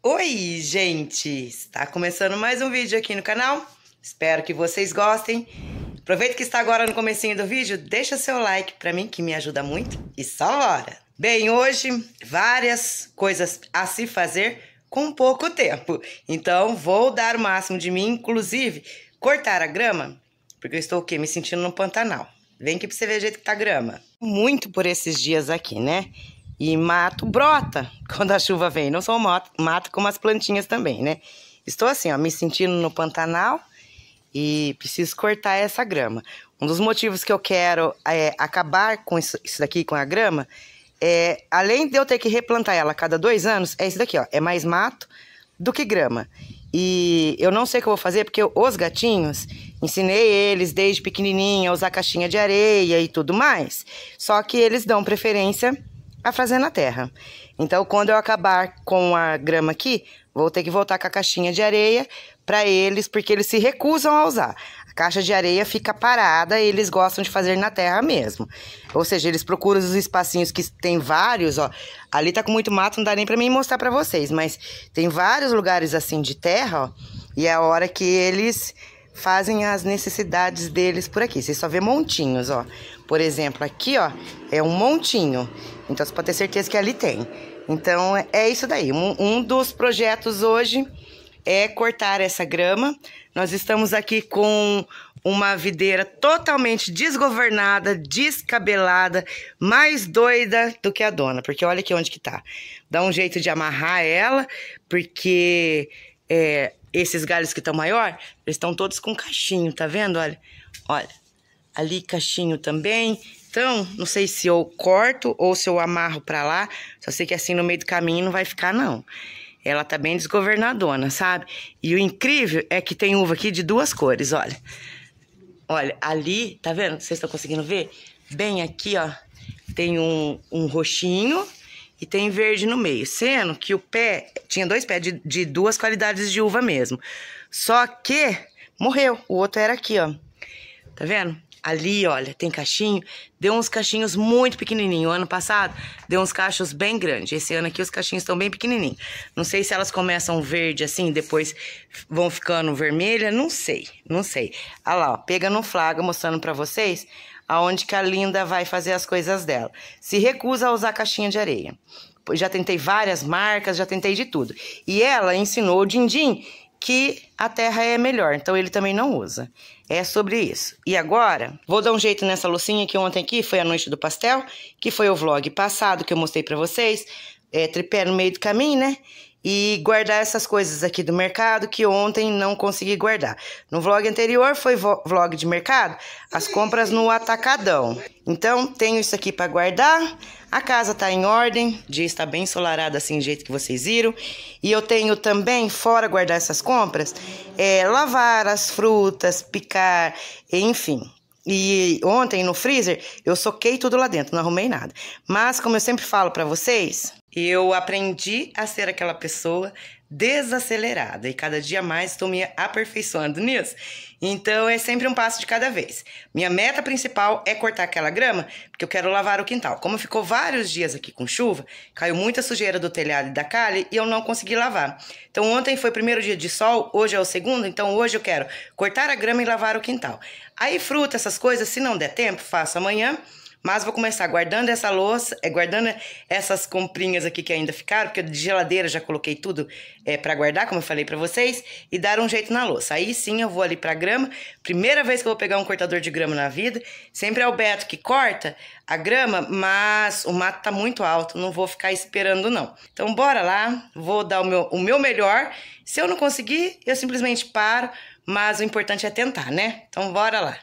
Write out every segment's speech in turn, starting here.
Oi, gente! Está começando mais um vídeo aqui no canal. Espero que vocês gostem. Aproveita que está agora no comecinho do vídeo, deixa seu like para mim, que me ajuda muito. E só bora! Bem, hoje, várias coisas a se fazer com pouco tempo. Então, vou dar o máximo de mim, inclusive, cortar a grama, porque eu estou o quê? Me sentindo no Pantanal. Vem aqui para você ver o jeito que tá a grama. Muito por esses dias aqui, né? E mato brota quando a chuva vem. Não só mato como as plantinhas também, né? Estou assim, ó, me sentindo no Pantanal e preciso cortar essa grama. Um dos motivos que eu quero acabar com isso daqui, com a grama, além de eu ter que replantar ela a cada 2 anos, é isso daqui, ó. É mais mato do que grama. E eu não sei o que eu vou fazer, porque os gatinhos, ensinei eles desde pequenininho a usar caixinha de areia e tudo mais. Só que eles dão preferência a fazer na terra. Então, quando eu acabar com a grama aqui, vou ter que voltar com a caixinha de areia para eles, porque eles se recusam a usar. A caixa de areia fica parada e eles gostam de fazer na terra mesmo. Ou seja, eles procuram os espacinhos que tem vários, ó. Ali tá com muito mato, não dá nem para mim mostrar para vocês, mas tem vários lugares assim de terra, ó, e é a hora que eles fazem as necessidades deles por aqui. Vocês só vê montinhos, ó. Por exemplo, aqui, ó, é um montinho. Então, você pode ter certeza que ali tem. Então, é isso daí. Um dos projetos hoje é cortar essa grama. Nós estamos aqui com uma videira totalmente desgovernada, descabelada, mais doida do que a dona. Porque olha aqui onde que tá. Dá um jeito de amarrar ela, porque esses galhos que estão maior, eles estão todos com cachinho, tá vendo? Olha, olha. Ali cachinho também. Então, não sei se eu corto ou se eu amarro pra lá. Só sei que assim no meio do caminho não vai ficar, não. Ela tá bem desgovernadona, sabe? E o incrível é que tem uva aqui de 2 cores, olha. Olha, ali, tá vendo? Vocês estão conseguindo ver? Bem aqui, ó, tem um roxinho e tem verde no meio. Sendo que o pé, tinha 2 pés de 2 qualidades de uva mesmo. Só que morreu. O outro era aqui, ó. Tá vendo? Ali, olha, tem cachinho. Deu uns cachinhos muito pequenininhos. O ano passado, deu uns cachos bem grandes. Esse ano aqui, os cachinhos estão bem pequenininhos. Não sei se elas começam verde assim, depois vão ficando vermelha. Não sei, não sei. Olha lá, ó, pega no flagra, mostrando pra vocês aonde que a Linda vai fazer as coisas dela. Se recusa a usar caixinha de areia. Já tentei várias marcas, já tentei de tudo. E ela ensinou o Dindim que a terra é melhor, então ele também não usa. É sobre isso. E agora, vou dar um jeito nessa loucinha que ontem aqui foi a noite do pastel, que foi o vlog passado que eu mostrei pra vocês, tripé no meio do caminho, né? E guardar essas coisas aqui do mercado que ontem não consegui guardar. No vlog anterior foi vlog de mercado, as compras no atacadão. Então, tenho isso aqui para guardar. A casa tá em ordem, o dia está bem ensolarado assim, do jeito que vocês viram. E eu tenho também, fora guardar essas compras, lavar as frutas, picar, enfim. E ontem no freezer eu soquei tudo lá dentro, não arrumei nada. Mas como eu sempre falo pra vocês, eu aprendi a ser aquela pessoa desacelerada e cada dia mais estou me aperfeiçoando nisso. Então é sempre um passo de cada vez. Minha meta principal é cortar aquela grama, porque eu quero lavar o quintal. Como ficou vários dias aqui com chuva, caiu muita sujeira do telhado e da calha e eu não consegui lavar. Então ontem foi o primeiro dia de sol, hoje é o segundo, então hoje eu quero cortar a grama e lavar o quintal. Aí fruta, essas coisas, se não der tempo, faço amanhã. Mas vou começar guardando essa louça, guardando essas comprinhas aqui que ainda ficaram, porque de geladeira já coloquei tudo pra guardar, como eu falei pra vocês, e dar um jeito na louça. Aí sim eu vou ali pra grama, primeira vez que eu vou pegar um cortador de grama na vida, sempre é o Beto que corta a grama, mas o mato tá muito alto, não vou ficar esperando não. Então bora lá, vou dar o meu melhor, se eu não conseguir, eu simplesmente paro, mas o importante é tentar, né? Então bora lá.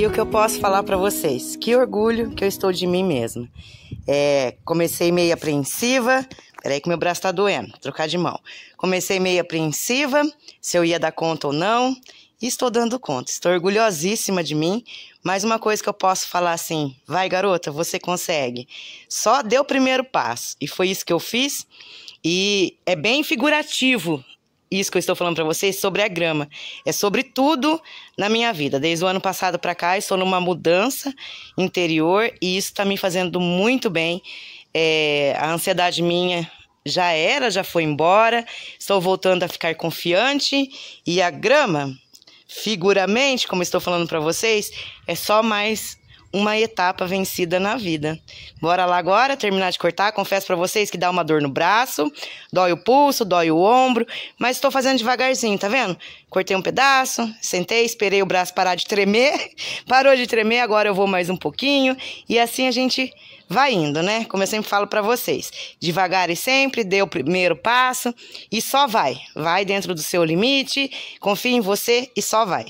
E o que eu posso falar para vocês? Que orgulho que eu estou de mim mesma. Comecei meio apreensiva. Peraí que meu braço tá doendo. Vou trocar de mão. Comecei meio apreensiva, se eu ia dar conta ou não. E estou dando conta. Estou orgulhosíssima de mim. Mas uma coisa que eu posso falar assim, vai garota, você consegue. Só dê o primeiro passo. E foi isso que eu fiz. E é bem figurativo isso que eu estou falando para vocês sobre a grama. É sobre tudo na minha vida. Desde o ano passado para cá, estou numa mudança interior e isso está me fazendo muito bem. A ansiedade minha já foi embora. Estou voltando a ficar confiante. E a grama, figuramente, como estou falando para vocês, é só mais uma etapa vencida na vida. Bora lá agora, terminar de cortar. Confesso pra vocês que dá uma dor no braço, dói o pulso, dói o ombro, mas estou fazendo devagarzinho, tá vendo? Cortei um pedaço, sentei, esperei o braço parar de tremer, parou de tremer, agora eu vou mais um pouquinho, e assim a gente vai indo, né? Como eu sempre falo pra vocês, devagar e sempre, dê o primeiro passo, e só vai dentro do seu limite, confie em você e só vai.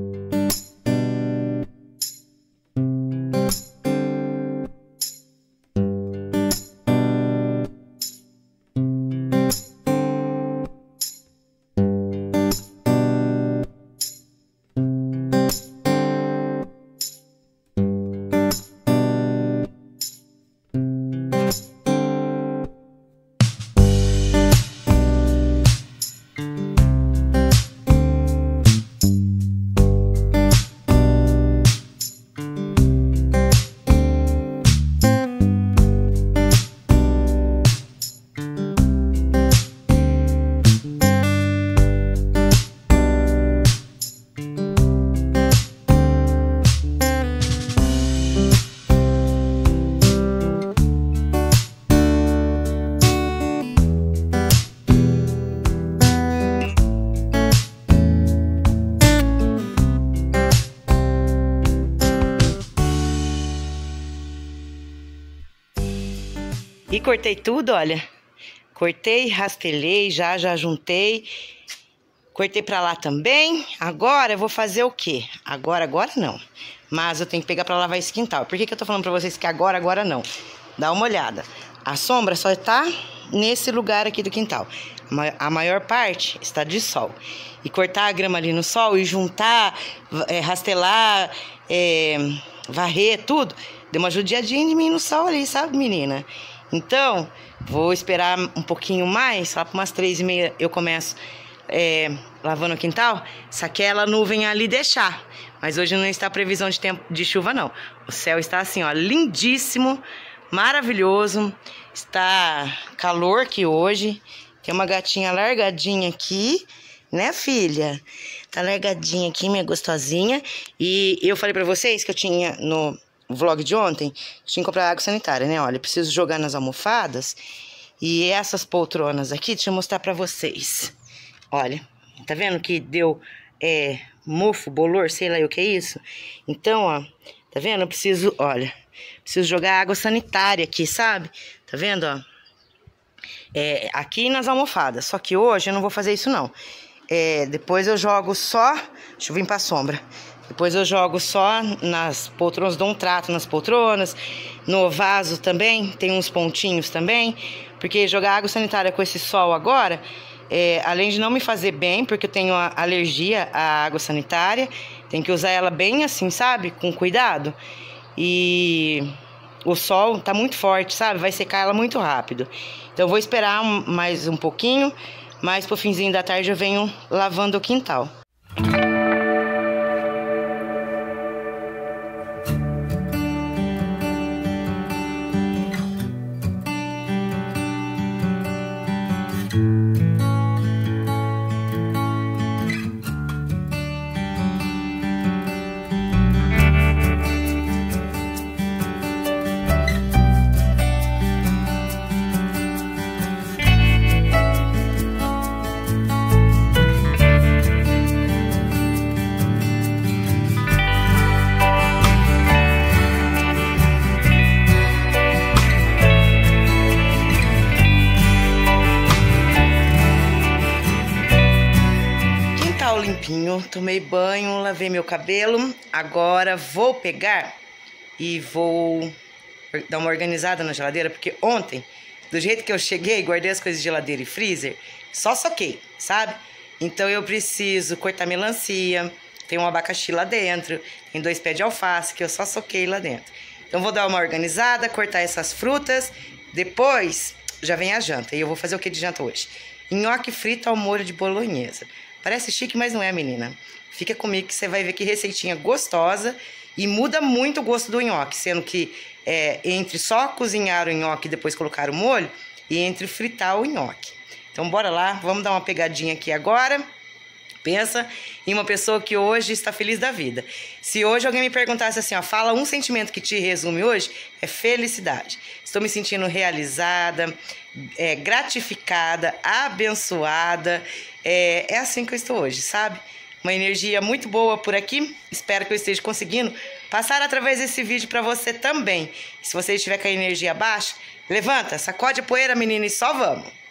E cortei tudo, olha. Cortei, rastelei, já juntei. Cortei pra lá também. Agora eu vou fazer o quê? Agora não. Mas eu tenho que pegar pra lavar esse quintal. Por que eu tô falando pra vocês que agora não? Dá uma olhada. A sombra só tá nesse lugar aqui do quintal. A maior parte está de sol. E cortar a grama ali no sol e juntar, rastelar, varrer, tudo. Deu uma judiadinha de mim no sol ali, sabe, menina? Então, vou esperar um pouquinho mais, lá para umas 3h30 eu começo lavando o quintal, se aquela nuvem ali deixar. Mas hoje não está previsão de tempo de chuva, não. O céu está assim, ó, lindíssimo, maravilhoso. Está calor aqui hoje. Tem uma gatinha largadinha aqui, né, filha? Tá largadinha aqui, minha gostosinha. E eu falei para vocês que eu tinha no vlog de ontem, tinha que comprar água sanitária, né? Olha, preciso jogar nas almofadas. E essas poltronas aqui, deixa eu mostrar pra vocês. Olha, tá vendo que deu mofo, bolor, sei lá o que é isso? Então, ó, tá vendo? Eu preciso, olha, preciso jogar água sanitária aqui, sabe? Tá vendo, ó? Aqui nas almofadas. Só que hoje eu não vou fazer isso, não. Depois eu jogo só... Deixa eu vir pra sombra. Depois eu jogo só nas poltronas, dou um trato nas poltronas, no vaso também, tem uns pontinhos também, porque jogar água sanitária com esse sol agora, além de não me fazer bem, porque eu tenho alergia à água sanitária, tem que usar ela bem assim, sabe, com cuidado, e o sol tá muito forte, sabe, vai secar ela muito rápido. Então eu vou esperar mais um pouquinho, mas pro finzinho da tarde eu venho lavando o quintal. limpinho, tomei banho, lavei meu cabelo. Agora vou pegar e vou dar uma organizada na geladeira, porque ontem, do jeito que eu cheguei, guardei as coisas de geladeira e freezer, só soquei, sabe? Então eu preciso cortar melancia, tem um abacaxi lá dentro, tem 2 pés de alface que eu só soquei lá dentro. Então vou dar uma organizada, cortar essas frutas, depois já vem a janta. E eu vou fazer o que de janta hoje? Nhoque frito ao molho de bolonhesa. Parece chique, mas não é, menina. Fica comigo que você vai ver que receitinha gostosa e muda muito o gosto do nhoque, sendo que entre só cozinhar o nhoque e depois colocar o molho e entre fritar o nhoque. Então bora lá, vamos dar uma pegadinha aqui agora. Pensa em uma pessoa que hoje está feliz da vida. Se hoje alguém me perguntasse assim, ó, fala um sentimento que te resume hoje, é felicidade. Estou me sentindo realizada, gratificada, abençoada. É assim que eu estou hoje, sabe? Uma energia muito boa por aqui. Espero que eu esteja conseguindo passar através desse vídeo para você também. Se você estiver com a energia baixa, levanta, sacode a poeira, menina, e só vamos.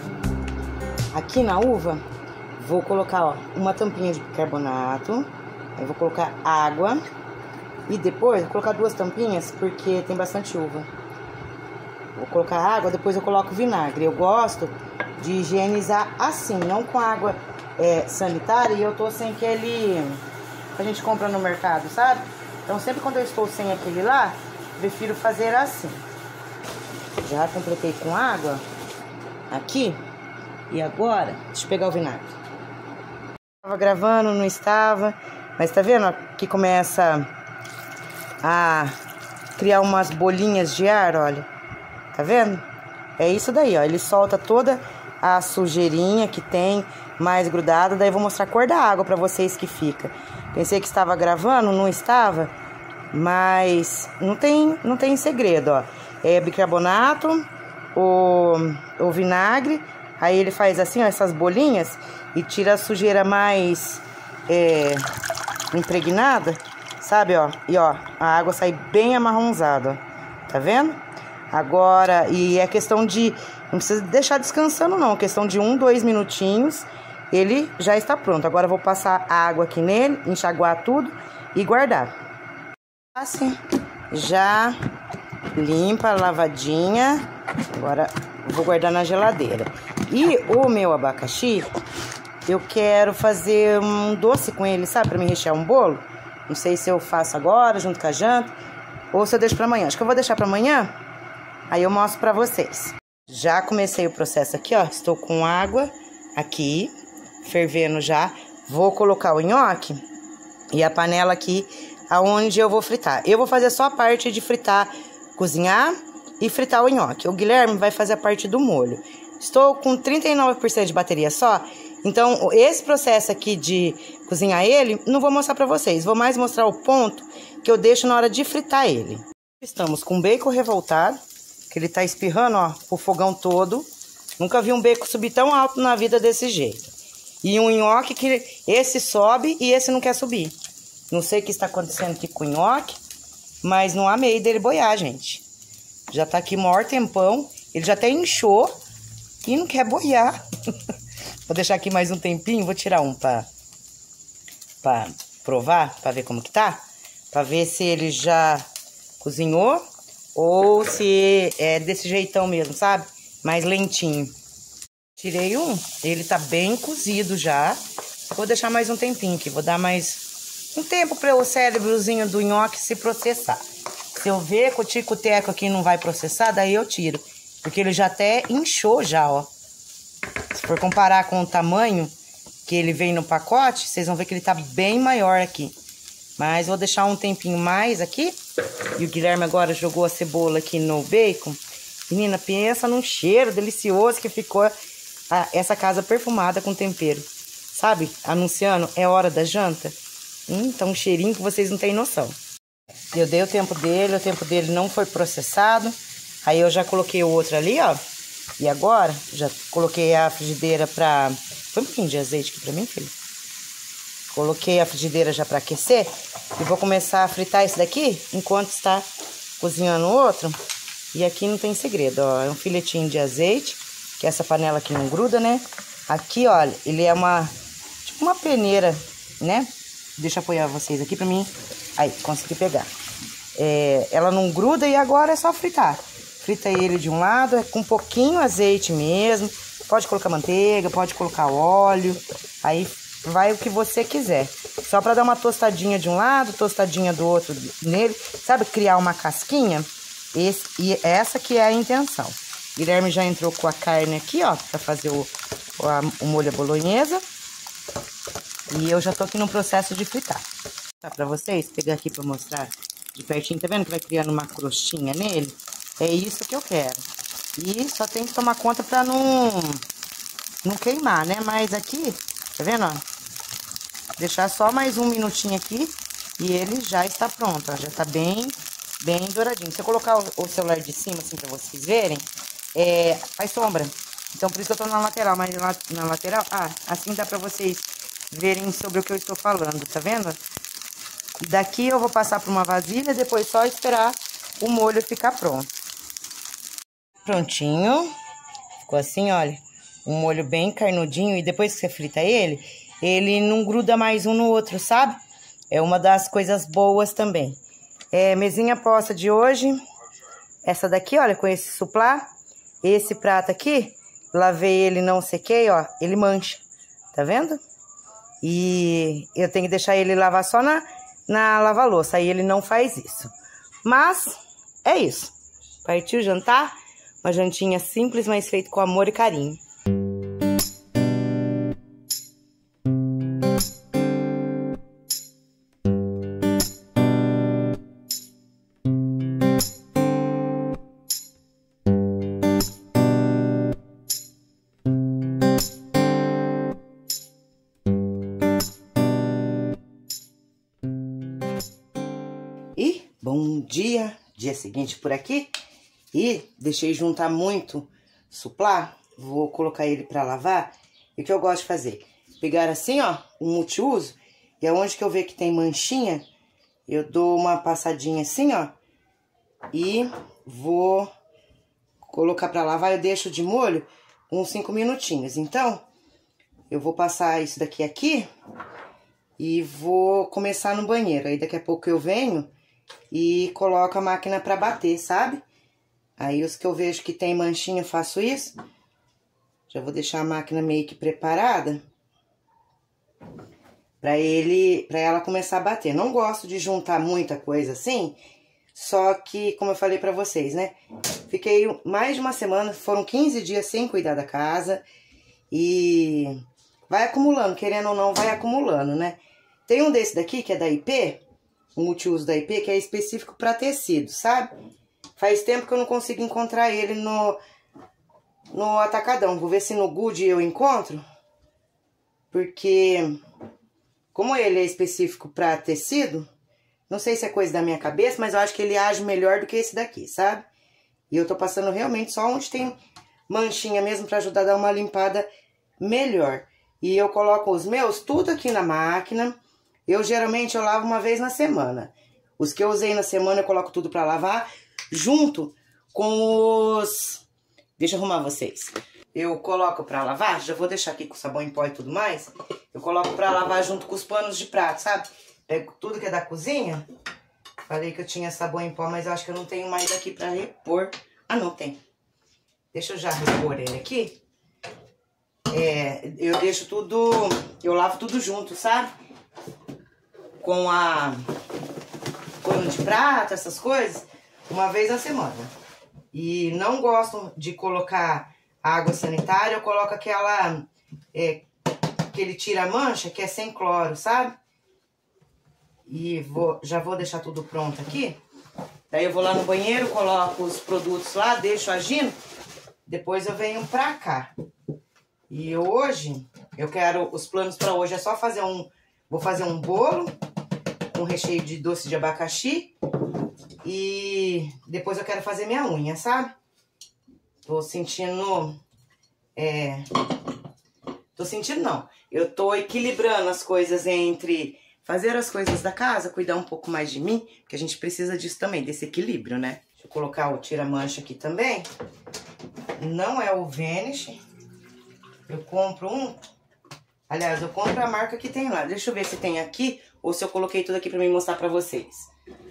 Aqui na uva, vou colocar, ó, uma tampinha de bicarbonato Eu vou colocar água. E depois, vou colocar 2 tampinhas, porque tem bastante uva. Vou colocar água, depois eu coloco vinagre. Eu gosto de higienizar assim, não com água sanitária. E eu tô sem aquele que a gente compra no mercado, sabe? Então sempre quando eu estou sem aquele lá, prefiro fazer assim. Já completei com água aqui. E agora, deixa eu pegar o vinagre. Estava gravando, não estava. Mas tá vendo? Aqui começa a criar umas bolinhas de ar, olha. Tá vendo? É isso daí, ó. Ele solta toda a sujeirinha que tem mais grudada. Daí eu vou mostrar a cor da água pra vocês que fica. Pensei que estava gravando, não estava. Mas não tem segredo, ó. É bicarbonato, o vinagre. Aí ele faz assim, ó, essas bolinhas. E tira a sujeira mais impregnada. Sabe, ó? E ó, a água sai bem amarronzada, ó. Tá vendo? Agora, e é questão de... Não precisa deixar descansando, não. Questão de 1, 2 minutinhos. Ele já está pronto. Agora eu vou passar água aqui nele, enxaguar tudo e guardar. Assim, já limpa, lavadinha. Agora vou guardar na geladeira. E o meu abacaxi, eu quero fazer um doce com ele, sabe? Pra me rechear um bolo. Não sei se eu faço agora, junto com a janta, ou se eu deixo pra amanhã. Acho que eu vou deixar pra amanhã, aí eu mostro pra vocês. Já comecei o processo aqui, ó. Estou com água aqui, fervendo já. Vou colocar o nhoque e a panela aqui, aonde eu vou fritar. Eu vou fazer só a parte de fritar, cozinhar e fritar o nhoque. O Guilherme vai fazer a parte do molho. Estou com 39% de bateria só. Então, esse processo aqui de cozinhar ele, não vou mostrar pra vocês. Vou mais mostrar o ponto que eu deixo na hora de fritar ele. Estamos com bacon revoltado, que ele tá espirrando, ó, o fogão todo. Nunca vi um bacon subir tão alto na vida desse jeito. E um nhoque que esse sobe e esse não quer subir. Não sei o que está acontecendo aqui com o nhoque, mas não há meio dele boiar, gente. Já tá aqui maior tempão, ele já até inchou e não quer boiar. Vou deixar aqui mais um tempinho, vou tirar um pra provar, pra ver como que tá. Pra ver se ele já cozinhou ou se é desse jeitão mesmo, sabe? Mais lentinho. Tirei um, ele tá bem cozido já. Vou deixar mais um tempinho aqui, vou dar mais um tempo para o cérebrozinho do nhoque se processar. Se eu ver que o tico-teco aqui não vai processar, daí eu tiro. Porque ele já até inchou já, ó. Se for comparar com o tamanho que ele vem no pacote, vocês vão ver que ele tá bem maior aqui. Mas vou deixar um tempinho mais aqui. E o Guilherme agora jogou a cebola aqui no bacon. Menina, pensa num cheiro delicioso que ficou essa casa perfumada com tempero. Sabe? Anunciando, é hora da janta. Tá um cheirinho que vocês não têm noção. Eu dei o tempo dele não foi processado. Aí eu já coloquei o outro ali, ó. E agora, já coloquei a frigideira pra... Põe um pouquinho de azeite aqui pra mim, filho. Coloquei a frigideira já pra aquecer. E vou começar a fritar esse daqui, enquanto está cozinhando o outro. E aqui não tem segredo, ó. É um filetinho de azeite, que essa panela aqui não gruda, né? Aqui, olha, ele é tipo uma peneira, né? Deixa eu apoiar vocês aqui pra mim. Aí, consegui pegar. Ela não gruda e agora é só fritar. Frita ele de um lado, com um pouquinho azeite mesmo. Pode colocar manteiga, pode colocar óleo. Aí vai o que você quiser. Só pra dar uma tostadinha de um lado, tostadinha do outro nele. Sabe, criar uma casquinha? E essa que é a intenção. Guilherme já entrou com a carne aqui, ó, pra fazer o molho à bolonhesa. E eu já tô aqui no processo de fritar. Tá pra vocês? Pegar aqui pra mostrar de pertinho. Tá vendo que vai criando uma crostinha nele? É isso que eu quero. E só tem que tomar conta pra não queimar, né? Mas aqui, tá vendo, ó? Deixar só mais um minutinho aqui e ele já está pronto, ó. Já tá bem douradinho. Se eu colocar o celular de cima, assim, pra vocês verem, faz sombra. Então, por isso que eu tô na lateral. Mas na lateral, assim dá pra vocês verem sobre o que eu estou falando, tá vendo? Daqui eu vou passar pra uma vasilha, depois só esperar o molho ficar pronto. Prontinho. Ficou assim, olha. Um molho bem carnudinho. E depois que você frita ele não gruda mais um no outro, sabe? É uma das coisas boas também. Mesinha posta de hoje. Essa daqui, olha, com esse suplá. Esse prato aqui, lavei ele, não sequei, ó. Ele mancha, tá vendo? E eu tenho que deixar ele lavar só na lava-louça. Aí ele não faz isso. Mas, é isso. Partiu jantar. Uma jantinha simples, mas feita com amor e carinho. E bom dia, dia seguinte por aqui. E deixei juntar muito suplá, vou colocar ele pra lavar. E o que eu gosto de fazer? Pegar assim, ó, um multiuso, e aonde que eu ver que tem manchinha, eu dou uma passadinha assim, ó, e vou colocar pra lavar. Eu deixo de molho uns 5 minutinhos. Então, eu vou passar isso daqui aqui e vou começar no banheiro. Aí daqui a pouco eu venho e coloco a máquina pra bater, sabe? Aí os que eu vejo que tem manchinha, eu faço isso. Já vou deixar a máquina meio que preparada pra ela começar a bater. Não gosto de juntar muita coisa assim, só que, como eu falei pra vocês, né? Fiquei mais de uma semana, foram 15 dias sem cuidar da casa. E vai acumulando, querendo ou não, vai acumulando, né? Tem um desse daqui, que é da IP, um multiuso da IP, que é específico pra tecido, sabe? Faz tempo que eu não consigo encontrar ele no atacadão. Vou ver se no Good eu encontro. Porque, como ele é específico para tecido, não sei se é coisa da minha cabeça, mas eu acho que ele age melhor do que esse daqui, sabe? E eu tô passando realmente só onde tem manchinha mesmo para ajudar a dar uma limpada melhor. E eu coloco os meus tudo aqui na máquina. Geralmente eu lavo uma vez na semana. Os que eu usei na semana eu coloco tudo para lavar junto com os... Deixa eu arrumar vocês. Eu coloco pra lavar, já vou deixar aqui com sabão em pó e tudo mais. Eu coloco pra lavar junto com os panos de prato, sabe? Pego tudo que é da cozinha. Falei que eu tinha sabão em pó, mas eu acho que eu não tenho mais aqui pra repor. Ah, não tem. Deixa eu já repor ele aqui. Eu deixo tudo... Eu lavo tudo junto, sabe? Com a... pano de prato, essas coisas. Uma vez na semana. E não gosto de colocar água sanitária, eu coloco aquela que ele tira a mancha, que é sem cloro, sabe? E já vou deixar tudo pronto aqui. Daí eu vou lá no banheiro, coloco os produtos lá, deixo agindo, depois eu venho pra cá. E hoje, eu quero, os planos pra hoje é só fazer vou fazer um bolo com recheio de doce de abacaxi. E depois eu quero fazer minha unha, sabe? Tô sentindo... Tô sentindo não. Eu tô equilibrando as coisas entre fazer as coisas da casa, cuidar um pouco mais de mim, porque a gente precisa disso também, desse equilíbrio, né? Deixa eu colocar o tira-mancha aqui também. Não é o Vanish. Eu compro um... Aliás, eu compro a marca que tem lá. Deixa eu ver se tem aqui ou se eu coloquei tudo aqui pra me mostrar pra vocês.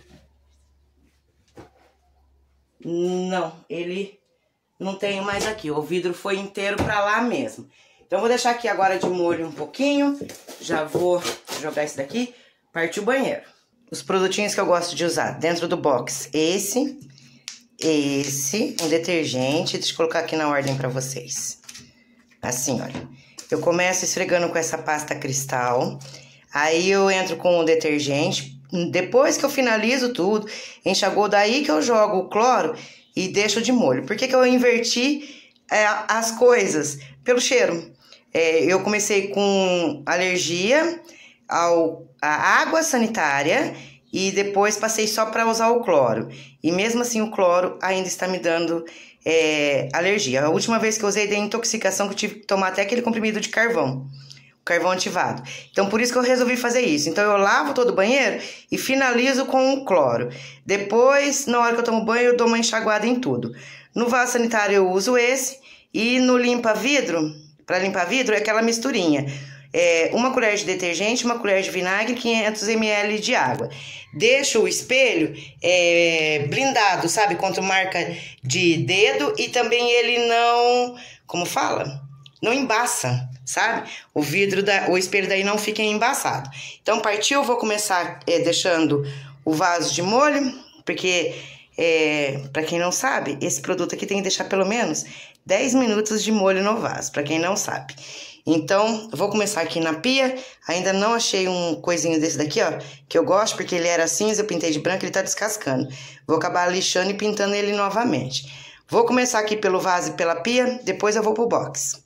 Não, ele não tem mais aqui. O vidro foi inteiro pra lá mesmo. Então, eu vou deixar aqui agora de molho um pouquinho. Já vou jogar esse daqui. Partiu o banheiro. Os produtinhos que eu gosto de usar dentro do box. Esse, um detergente. Deixa eu colocar aqui na ordem pra vocês. Assim, olha. Eu começo esfregando com essa pasta cristal. Aí eu entro com o detergente. Depois que eu finalizo tudo, enxagou, daí que eu jogo o cloro e deixo de molho. Por que que eu inverti as coisas? Pelo cheiro. Eu comecei com alergia à água sanitária e depois passei só para usar o cloro. E mesmo assim o cloro ainda está me dando alergia. A última vez que eu usei, dei intoxicação, que eu tive que tomar até aquele comprimido de carvão ativado. Então, por isso que eu resolvi fazer isso. Então, eu lavo todo o banheiro e finalizo com o cloro. Depois, na hora que eu tomo banho, eu dou uma enxaguada em tudo. No vaso sanitário, eu uso esse. E no limpa-vidro, para limpar vidro, é aquela misturinha. uma colher de detergente, uma colher de vinagre, 500 ml de água. Deixo o espelho blindado, sabe, contra marca de dedo, e também ele não, como fala? Não embaça, sabe? O espelho daí não fica embaçado. Então partiu, vou começar deixando o vaso de molho, porque para quem não sabe, esse produto aqui tem que deixar pelo menos 10 minutos de molho no vaso, para quem não sabe. Então, vou começar aqui na pia. Ainda não achei um coisinho desse daqui, ó, que eu gosto, porque ele era cinza, eu pintei de branco, ele tá descascando. Vou acabar lixando e pintando ele novamente. Vou começar aqui pelo vaso e pela pia, depois eu vou pro box.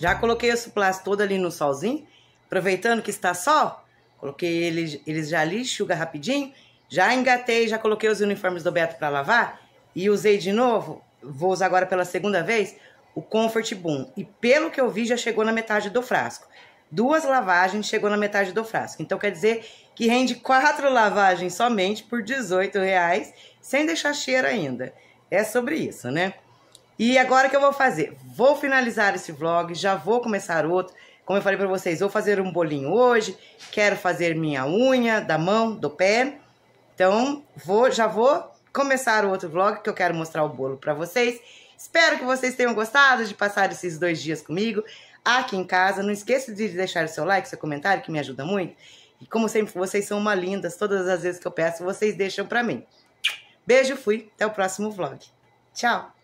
Já coloquei o suplás todo ali no solzinho, aproveitando que está sol, coloquei eles já ali, enxuga rapidinho, já engatei, já coloquei os uniformes do Beto para lavar e usei de novo, vou usar agora pela segunda vez, o Comfort Boom. E pelo que eu vi, já chegou na metade do frasco. 2 lavagens chegou na metade do frasco. Então quer dizer que rende 4 lavagens somente por R$18, sem deixar cheiro ainda. É sobre isso, né? E agora o que eu vou fazer? Vou finalizar esse vlog, já vou começar outro. Como eu falei pra vocês, vou fazer um bolinho hoje, quero fazer minha unha da mão, do pé. Então, já vou começar o outro vlog, que eu quero mostrar o bolo pra vocês. Espero que vocês tenham gostado de passar esses 2 dias comigo aqui em casa. Não esqueça de deixar o seu like, seu comentário, que me ajuda muito. E como sempre, vocês são uma lindas. Todas as vezes que eu peço, vocês deixam pra mim. Beijo, fui. Até o próximo vlog. Tchau!